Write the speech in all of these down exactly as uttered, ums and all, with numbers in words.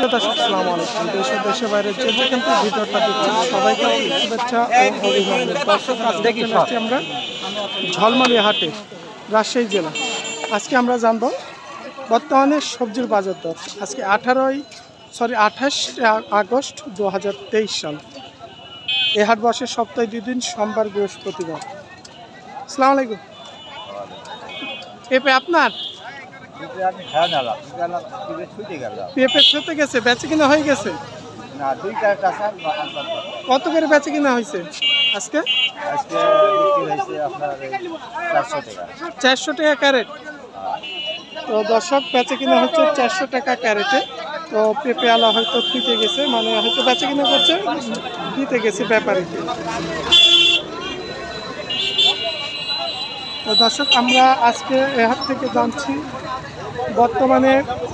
প্রিয় দর্শক আসসালামু আলাইকুম। দেশ ও দেশের বাইরে যে যেখান থেকে ভিডিওটা দেখছেন সবাইকে শুভেচ্ছা ও অভিনন্দন। দর্শক আজকে আসছি আমরা ঝলমলি হাটে, রাজশাহী জেলা। আজকে আমরা জানবো বর্তমানে সবজির বাজার দর। আজকে আঠারোই সরি আঠাশ আগস্ট দু হাজার তেইশ সাল। এই হাট বসে সপ্তাহে দুই দিন, সোমবার বৃহস্পতিবার। আসসালামু আলাইকুম। পেঁপে আপনার? পেঁপে ছুটে গেছে, বেচে কিনা হয়ে গেছে? কত করে বেচে কিনা হয়েছে আজকে? চারশো টাকা ক্যারেট। তো দর্শক বেচে কিনা হচ্ছে চারশো টাকা ক্যারেটে। তো পেঁপে আলা হয়তো দিতে গেছে, মানে হয়তো বেচে কিনা করছে, দিতে গেছে ব্যাপারীকে। তো দর্শক আমরা আজকে এ হাট থেকে জানছি বর্তমানে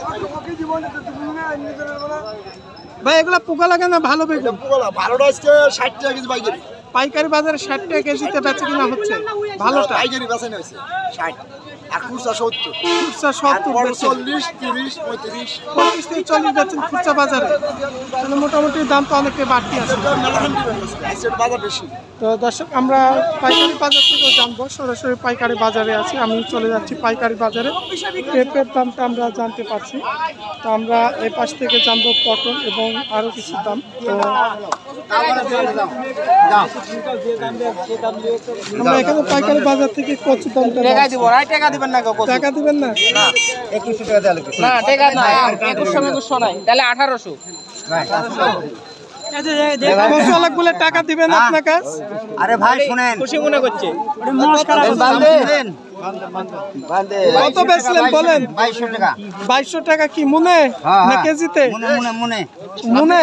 ভাই এগুলা পোকা লাগে না ভালো বেগুন? ভালোটা আজকে ষাট টাকা কেজি পাইকারি। পাইকারি বাজারে ষাট টাকা কেজিতে বেচে কিনা হচ্ছে। ভালোটা পাইকারি বেচানো হয়েছে ষাট, আর খুচরা সত্তর। খুচরা সত্তর, চল্লিশ, তিরিশ, পঁয়ত্রিশ, পঁয়ত্রিশ থেকে চল্লিশ বেচেন খুচরা বাজারে। তাহলে মোটামুটি দাম তো অনেকটাই বাড়তি আছে, বাজার বেশি। তো দর্শক আমরা পাইকারি বাজার থেকেও জানবো, সরাসরি পাইকারি বাজারে আছি। আমি চলে যাচ্ছি পাইকারি বাজারে। পেঁপের দামটা আমরা জানতে পারছি। তো আমরা এই পাশ থেকে জানবো পটল এবং আরও কিছু দাম। তো আমরা এখানে পাইকারি বাজার থেকে কচু দামটা টাকা দিবেন না? টাকা দিবেন না? একুশশো টাকা দিলে না, টাকা না, একুশশো একুশশো নাই, তাহলে আঠারোশো। বলে টাকা দিবেন আপনার কাছ? আরে ভাই শুনেন, খুশি মনে করছে কত বেচলেন বলেন? বাইশশো টাকা। বাইশশো টাকা কি মনে না কেজিতে? মনে মনে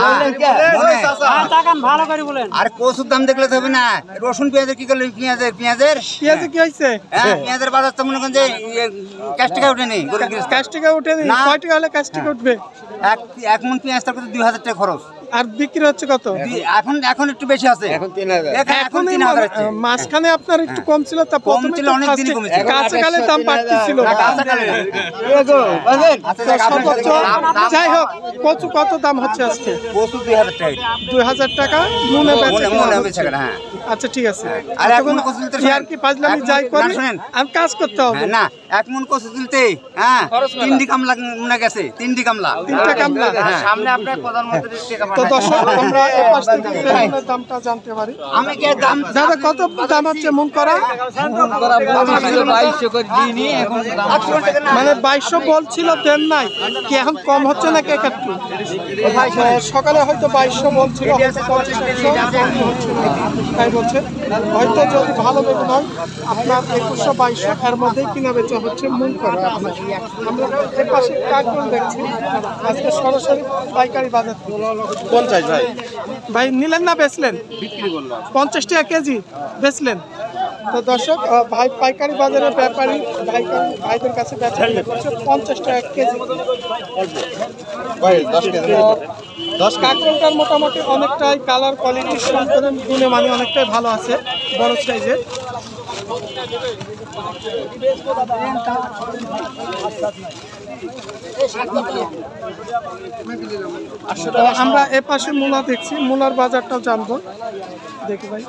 আর কচুর দাম দেখলে তো হবে না। রসুন পেঁয়াজের কি করলে? পেঁয়াজের পেঁয়াজের পেঁয়াজে কি হয়েছে? হ্যাঁ, পেঁয়াজের বাজার তো মনে করেন যে ক্যাশ টাকা উঠেনি। ক্যাশ টাকা উঠেনি? কয় টাকা হলে ক্যাশ টাকা উঠবে? এক এক মন পেঁয়াজ তার দুই হাজার টাকা খরচ। আর বিক্রি হচ্ছে কত? এখন এখন একটু বেশি আছে, এখন তিন হাজার। এখন তিন হাজার। মাঝখানে আপনার একটু কম ছিল, তা কম ছিল, অনেক দিন কমেছে। কাঁচা কালের দাম বাড়তি ছিল। যাই হোক, কচু কত দাম হচ্ছে আজকে? কচু দুই হাজার টাকা। দুই হাজার টাকা মনে বেচে মনে বেচে কেনা। হ্যাঁ, আচ্ছা ঠিক আছে। আর এখন কচু তুলতে আর কি পাজলামি যাই করি, আমি কাজ করতে হবে না। এক মন কচু তুলতে হ্যাঁ তিনটি কামলা মনে গেছে, তিনটি কামলা, তিনটা কামলা। সামনে আপনার প্রধানমন্ত্রী। তো দর্শক আমরা এই পাশ থেকে বেগুনের দামটা জানতে পারি। আমি কি দাম দাদা কত দাম হচ্ছে মন করা? মানে বাইশশো বলছিল, দেন নাই কি? এখন কম হচ্ছে না কে একটু? সকালে হয়তো বাইশশো বলছিল, তাই বলছে। হয়তো যদি ভালো বেগুন হয় আপনার একুশশো বাইশশো এর মধ্যেই কিনা বেচা হচ্ছে মন করা। আমরা এর পাশে কার্টুন দেখছি আজকে সরাসরি পাইকারি বাজার। পঞ্চাশ ভাই ভাই নিলেন না বেচলেন? বিক্রি করলাম পঞ্চাশ টাকা কেজি বেচলেন। তো দর্শক ভাই পাইকারি বাজারের ব্যাপারী পাইকারি ভাইদের কাছে বেচা করছে পঞ্চাশ টাকা কেজি। কাঁকড়াটার মোটামুটি অনেকটাই কালার কোয়ালিটি সম্পূর্ণ গুণে মানে অনেকটাই ভালো আছে, বড় সাইজের। আমরা এ পাশে মূলা দেখছি, মূলার বাজারটাও জানবো। দেখি ভাই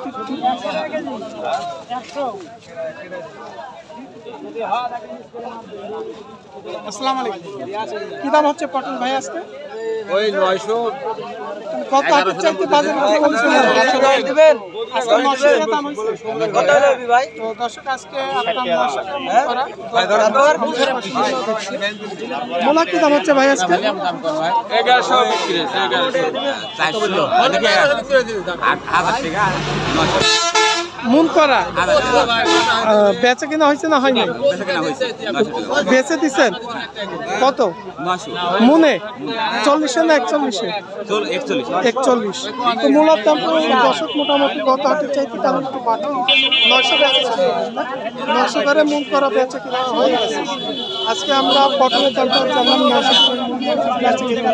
আসসালামু আলাইকুম। কি দাম হচ্ছে পটল ভাই আজকে? ওই নয়শো। কত হাজার চাইতে বাজারে বলছেন? দিবেন আজকে নয়শো টাকা দাম হইছে। কত হলো ভাই? তো দর্শক আজকে আপনার নয়শো টাকা করা। মূলা কি দাম হচ্ছে ভাই আজকে? এগারোশো বিক্রি হচ্ছে। মন করা বেচে কিনা হয়েছে না হয়নি? বেচে দিচ্ছেন কত মনে? চল্লিশে না একচল্লিশে? একচল্লিশ। তো মূলার দাম দশক মোটামুটি গত হাটের চাইতে তার একটু বাড়তি। নয়শো নয়শো করে মন করা বেচে কিনা হয়ে গেছে। আজকে আমরা পটলের দামটা জানলাম নয়শো বেচে কিনা।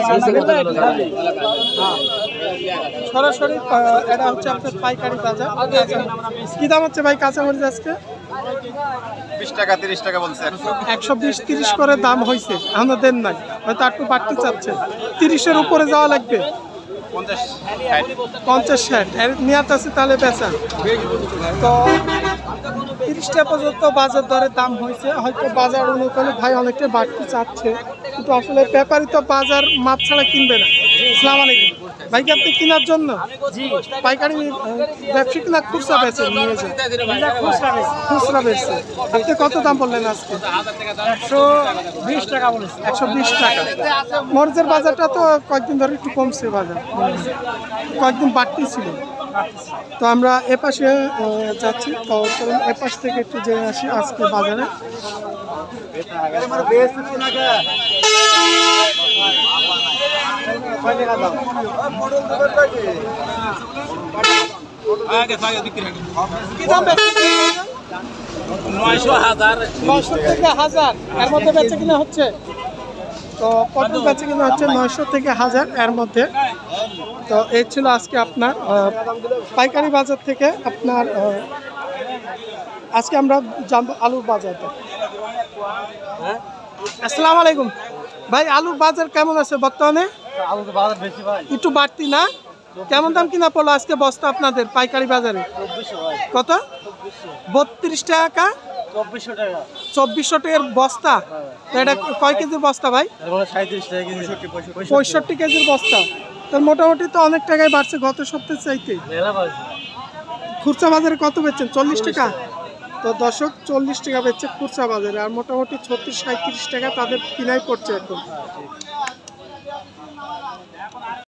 সরাসরি এটা হচ্ছে আপনার পাইকারি বাজার। কি দাম হচ্ছে ভাই কাঁচামরিচ আজকে? বিশ টাকা তিরিশ টাকা বলছে একশো বিশ তিরিশ করে দাম হয়েছে, এখনো দেন নাই, হয়তো একটু বাড়তে চাচ্ছে। তিরিশের উপরে যাওয়া লাগবে, পঞ্চাশ পঞ্চাশ ষাট এর নিয়াত আছে তাহলে বেচা। তো তিরিশটা পর্যন্ত বাজার দরে দাম হয়েছে, হয়তো বাজার অনুকূলে ভাই অনেকটা বাড়তে চাচ্ছে, কিন্তু আসলে ব্যাপারী তো বাজার মাছ ছাড়া কিনবে না। আসসালামু আলাইকুম ভাই, কি আপনি কেনার জন্য পাইকারি ব্যবসা কিনা খুচরা বেচেন? নিয়েছে খুচরা বেচছে। আপনি কত দাম বললেন আজকে? একশো বিশ টাকা বলেছে। একশো বিশ টাকা। মরিচের বাজারটা তো কয়েকদিন ধরে একটু কমছে, বাজার কয়েকদিন বাড়তি ছিল। তো আমরা এপাশে যাচ্ছি, তো চলুন এপাশ থেকে একটু জেনে আসি আজকে বাজারে। নয়শো থেকে হাজার এর মধ্যে বেচে কিনা হচ্ছে। তো কত বেচে কিনা হচ্ছে? নয়শো থেকে হাজার এর মধ্যে। তো এই ছিল আজকে আপনার পাইকারি বাজার থেকে আপনার। আজকে আমরা জানবো আলুর বাজারটা। আসসালামু আলাইকুম ভাই, আলুর বাজার কেমন আছে বর্তমানে? আলুর বাজার বেশি ভাই, একটু বাড়তি না? কেমন দাম কিনা পড়লো আজকে বস্তা আপনাদের পাইকারি বাজারে? কত? বত্রিশ টাকা, চব্বিশশো টাকা। চব্বিশশো টাকার বস্তা? এটা কয় কেজির বস্তা ভাই? সাঁত্রিশ টাকা কেজি, পঁয়ষট্টি কেজির বস্তা। তার মোটামুটি তো অনেক টাকায় বাড়ছে গত সপ্তাহের চাইতে। খুচরা বাজারে কত বেচছেন? চল্লিশ টাকা। তো দশক চল্লিশ টাকা বেচছে খুচরা বাজারে, আর মোটামুটি ছত্রিশ সাঁত্রিশ টাকা তাদের কিনাই পড়ছে এখন।